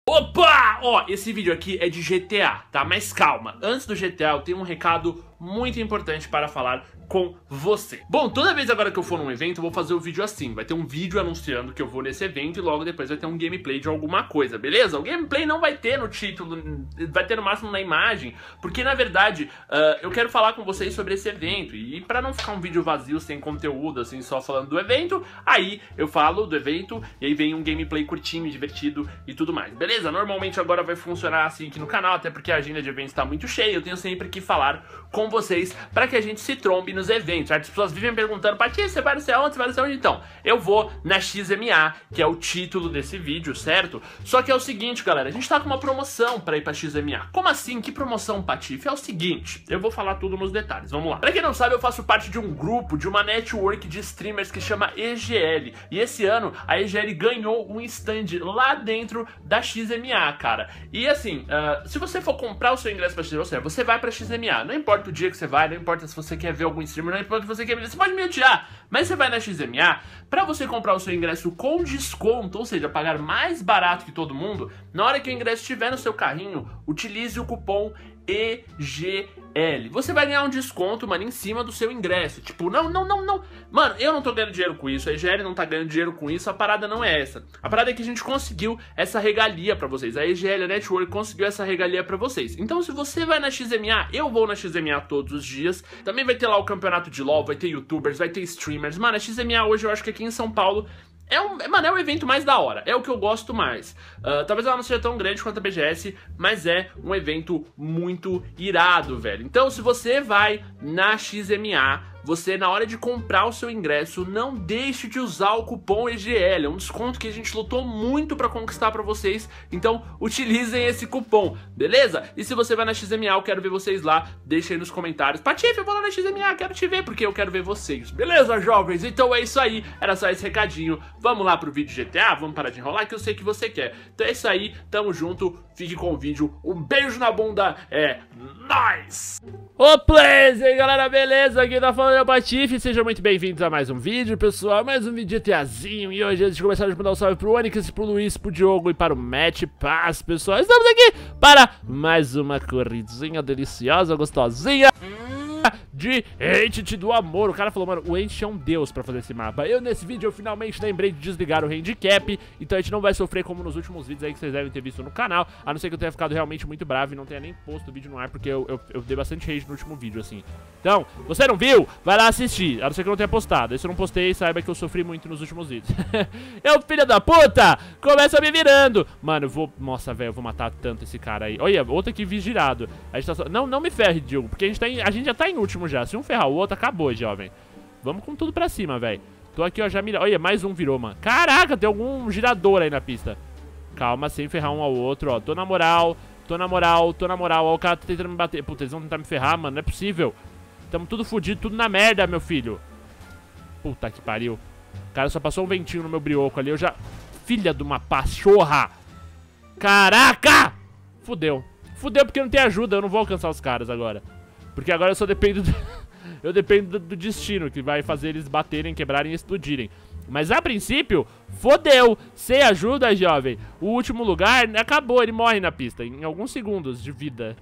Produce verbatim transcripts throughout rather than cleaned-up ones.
Opa! Ó, esse vídeo aqui é de G T A, tá? Mas calma, antes do G T A eu tenho um recado muito importante para falar com você. Bom, toda vez agora que eu for num evento eu vou fazer o um vídeo assim, vai ter um vídeo anunciando que eu vou nesse evento e logo depois vai ter um gameplay de alguma coisa, beleza? O gameplay não vai ter no título, vai ter no máximo na imagem, porque na verdade uh, eu quero falar com vocês sobre esse evento e para não ficar um vídeo vazio, sem conteúdo, assim, só falando do evento, aí eu falo do evento e aí vem um gameplay curtinho, divertido e tudo mais, beleza? Normalmente agora vai funcionar assim aqui no canal, até porque a agenda de eventos tá muito cheia, eu tenho sempre que falar com vocês para que a gente se trombe nos eventos. As pessoas vivem perguntando: Pati, você vai no sei onde, você vai no sei onde? Então, eu vou na X M A, que é o título desse vídeo, certo? Só que é o seguinte, galera, a gente tá com uma promoção pra ir pra X M A. Como assim? Que promoção, Patife? É o seguinte, eu vou falar tudo nos detalhes, vamos lá. Pra quem não sabe, eu faço parte de um grupo, de uma network de streamers que chama E G L. E esse ano, a E G L ganhou um stand lá dentro da X M A, cara. E assim, uh, se você for comprar o seu ingresso pra X M A, você vai pra X M A. Não importa o dia que você vai, não importa se você quer ver algum streamer, não importa se você quer... Você pode me odiar, mas você vai na X M A, pra você comprar o seu ingresso com desconto, ou seja, pagar mais barato que todo mundo, na hora que o ingresso estiver no seu carrinho, utilize o cupom E G L. Você vai ganhar um desconto, mano, em cima do seu ingresso. Tipo, não, não, não, não. Mano, eu não tô ganhando dinheiro com isso, a E G L não tá ganhando dinheiro com isso, a parada não é essa. A parada é que a gente conseguiu essa regalia pra vocês. A E G L, a Network, conseguiu essa regalia pra vocês. Então, se você vai na X M A, eu vou na X M A todos os dias. Também vai ter lá o campeonato de LoL, vai ter youtubers, vai ter streamers. Mano, a X M A hoje eu acho que aqui em São Paulo É um, mano, é o evento mais da hora, é o que eu gosto mais. uh, Talvez ela não seja tão grande quanto a B G S, mas é um evento muito irado, velho. Então se você vai na X M A, você, na hora de comprar o seu ingresso, não deixe de usar o cupom E G L. É um desconto que a gente lutou muito pra conquistar pra vocês. Então, utilizem esse cupom, beleza? E se você vai na X M A, eu quero ver vocês lá. Deixa aí nos comentários: Patife, eu vou lá na X M A, quero te ver, porque eu quero ver vocês. Beleza, jovens? Então é isso aí. Era só esse recadinho. Vamos lá pro vídeo G T A? Vamos parar de enrolar, que eu sei que você quer. Então é isso aí. Tamo junto. Fique com o vídeo. Um beijo na bunda. É nóis! Ô, plays! E aí, galera, beleza? Aqui tá falando é o Patife, sejam muito bem-vindos a mais um vídeo, pessoal, mais um vídeo GTAzinho. E hoje, antes de começar, a gente mandar um salve pro Onix, pro Luiz, pro Diogo e para o Match Pass, pessoal. Estamos aqui para mais uma corridinha deliciosa, gostosinha de Entity do amor. O cara falou, mano, o Entity é um deus pra fazer esse mapa. Eu, nesse vídeo, eu finalmente lembrei de desligar o handicap, então a gente não vai sofrer como nos últimos vídeos aí que vocês devem ter visto no canal, a não ser que eu tenha ficado realmente muito bravo e não tenha nem posto o vídeo no ar, porque eu, eu, eu dei bastante rage no último vídeo, assim. Então, você não viu? Vai lá assistir, a não ser que eu não tenha postado. Aí se eu não postei, saiba que eu sofri muito nos últimos vídeos. Eu, filho da puta, começa me virando. Mano, eu vou... Nossa, velho, eu vou matar tanto esse cara aí. Olha, outro aqui vigirado. A gente tá só... Não, não me ferre, Diogo, porque a gente, tá em... a gente já tá em último já. Se um ferrar o outro, acabou, jovem. Vamos com tudo pra cima, velho. Tô aqui, ó, já mira... Olha, mais um virou, mano. Caraca, tem algum girador aí na pista. Calma, sem ferrar um ao outro, ó. Tô na moral, tô na moral, tô na moral. Ó, o cara tá tentando me bater. Puta, eles vão tentar me ferrar, mano. Não é possível. Tamo tudo fudido, tudo na merda, meu filho. Puta que pariu. O cara só passou um ventinho no meu brioco ali. Eu já... Filha de uma pachorra. Caraca! Fudeu. Fudeu porque não tem ajuda. Eu não vou alcançar os caras agora. Porque agora eu só dependo do... Eu dependo do, do destino, que vai fazer eles baterem, quebrarem e explodirem. Mas a princípio, fodeu. Sem ajuda, jovem, o último lugar acabou, ele morre na pista em alguns segundos de vida.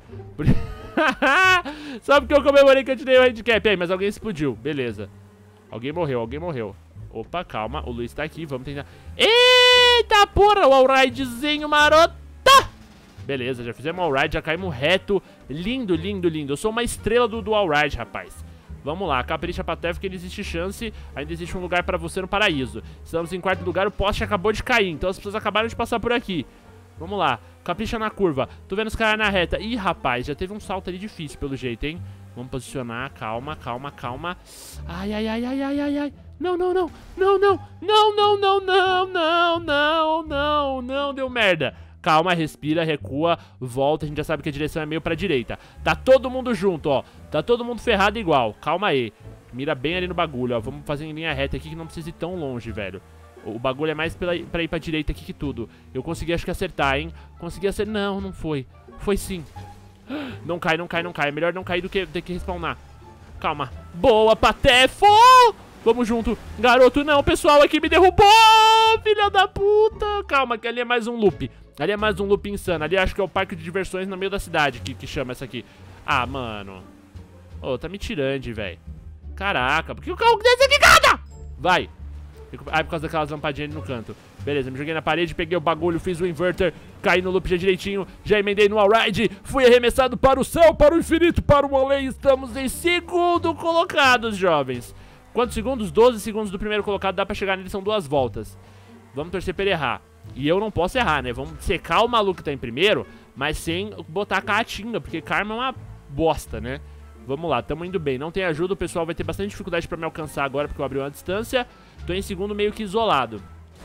Só porque eu comemorei que eu tirei o handicap aí, mas alguém explodiu, beleza. Alguém morreu, alguém morreu. Opa, calma, o Luiz tá aqui, vamos tentar. Eita porra, o all-ridezinho marota. Beleza, já fizemos all-ride, já caímos reto. Lindo, lindo, lindo. Eu sou uma estrela do, do all-ride, rapaz. Vamos lá, capricha pra Tef, que ainda existe chance. Ainda existe um lugar pra você no paraíso. Estamos em quarto lugar, o poste acabou de cair, então as pessoas acabaram de passar por aqui. Vamos lá, capricha na curva. Tô vendo os caras na reta. Ih, rapaz, já teve um salto ali difícil pelo jeito, hein. Vamos posicionar, calma, calma, calma. Ai, ai, ai, ai, ai, ai, ai. Não, não, não, não, não, não, não, não, não, não, não, não, não, deu merda. Calma, respira, recua, volta. A gente já sabe que a direção é meio pra direita. Tá todo mundo junto, ó. Tá todo mundo ferrado igual. Calma aí. Mira bem ali no bagulho, ó. Vamos fazer em linha reta aqui que não precisa ir tão longe, velho. O bagulho é mais pra, pra ir pra direita aqui que tudo. Eu consegui, acho que acertar, hein. Consegui acertar. Não, não foi. Foi sim. Não cai, não cai, não cai. É melhor não cair do que ter que respawnar. Calma. Boa, Patefo! Vamos junto. Garoto, não, pessoal aqui me derrubou, filha da puta. Calma, que ali é mais um loop. Ali é mais um loop insano. Ali acho que é o parque de diversões no meio da cidade que, que chama essa aqui. Ah, mano. Ô, oh, tá me tirando, velho. Caraca, por que o carro desse aqui, cara? Vai. Ah, por causa daquelas lampadinhas ali no canto. Beleza, me joguei na parede, peguei o bagulho, fiz o inverter, caí no loop já direitinho, já emendei no all-ride, fui arremessado para o céu, para o infinito, para o além. Estamos em segundo colocados, jovens. Quantos segundos? doze segundos do primeiro colocado, dá pra chegar nele, são duas voltas. Vamos torcer pra ele errar. E eu não posso errar, né? Vamos secar o maluco que tá em primeiro, mas sem botar a caatinga, porque karma é uma bosta, né? Vamos lá, tamo indo bem. Não tem ajuda, o pessoal vai ter bastante dificuldade pra me alcançar agora, porque eu abri uma distância. Tô em segundo meio que isolado.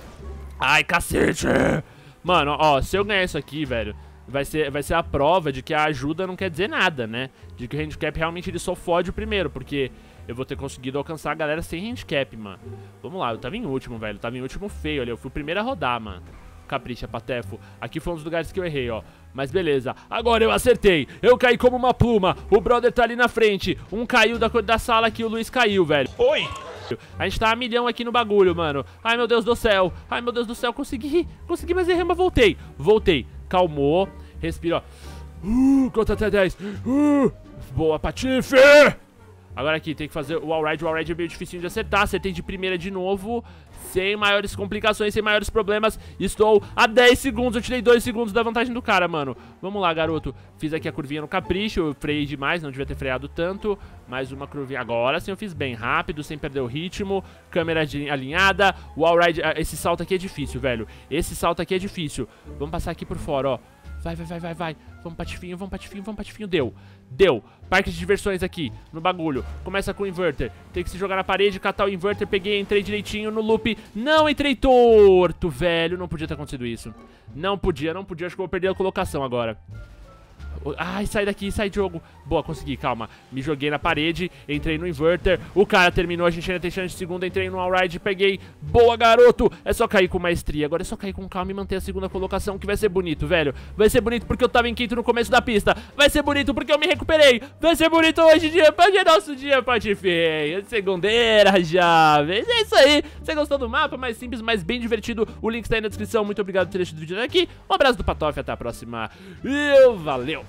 Ai, cacete! Mano, ó, se eu ganhar isso aqui, velho, vai ser, vai ser a prova de que a ajuda não quer dizer nada, né? De que o handicap realmente ele só fode o primeiro, porque eu vou ter conseguido alcançar a galera sem handicap, mano. Vamos lá, eu tava em último, velho. Eu tava em último feio ali. Eu fui o primeiro a rodar, mano. Capricha, Patefo. Aqui foi um dos lugares que eu errei, ó. Mas beleza. Agora eu acertei. Eu caí como uma pluma. O brother tá ali na frente. Um caiu da, da sala aqui, o Luiz caiu, velho. Oi! A gente tá a milhão aqui no bagulho, mano. Ai, meu Deus do céu. Ai, meu Deus do céu. Consegui. Consegui, mas errei, mas voltei. Voltei. Calmou. Respira, ó. Uh, conta até dez. Uh, boa, Patife! Agora aqui, tem que fazer o all-ride. O all-ride é meio difícil de acertar. Acertei de primeira de novo. Sem maiores complicações, sem maiores problemas. Estou a dez segundos. Eu tirei dois segundos da vantagem do cara, mano. Vamos lá, garoto. Fiz aqui a curvinha no capricho. Eu freiei demais, não devia ter freado tanto. Mais uma curvinha. Agora sim eu fiz bem rápido, sem perder o ritmo. Câmera alinhada. O all-ride. Esse salto aqui é difícil, velho. Esse salto aqui é difícil. Vamos passar aqui por fora, ó. Vai, vai, vai, vai, vai. Vamos, patifinho, vamos, patifinho, vamos, patifinho. Deu. Deu. Parque de diversões aqui, no bagulho. Começa com o inverter. Tem que se jogar na parede, catar o inverter. Peguei, entrei direitinho no loop. Não entrei torto, velho. Não podia ter acontecido isso. Não podia, não podia. Acho que eu vou perder a colocação agora. Ai, sai daqui, sai jogo. Boa, consegui, calma. Me joguei na parede, entrei no inverter. O cara terminou, a gente ainda tem chance de segunda. Entrei no all-ride, peguei. Boa, garoto. É só cair com maestria. Agora é só cair com calma e manter a segunda colocação, que vai ser bonito, velho. Vai ser bonito porque eu tava em quinto no começo da pista. Vai ser bonito porque eu me recuperei. Vai ser bonito hoje, dia. Hoje é nosso dia, Patife. Segundeira, jovens. É isso aí. Você gostou do mapa? Mais simples, mas bem divertido. O link está aí na descrição. Muito obrigado por ter assistido o vídeo até aqui. Um abraço do Patof, até a próxima. E valeu.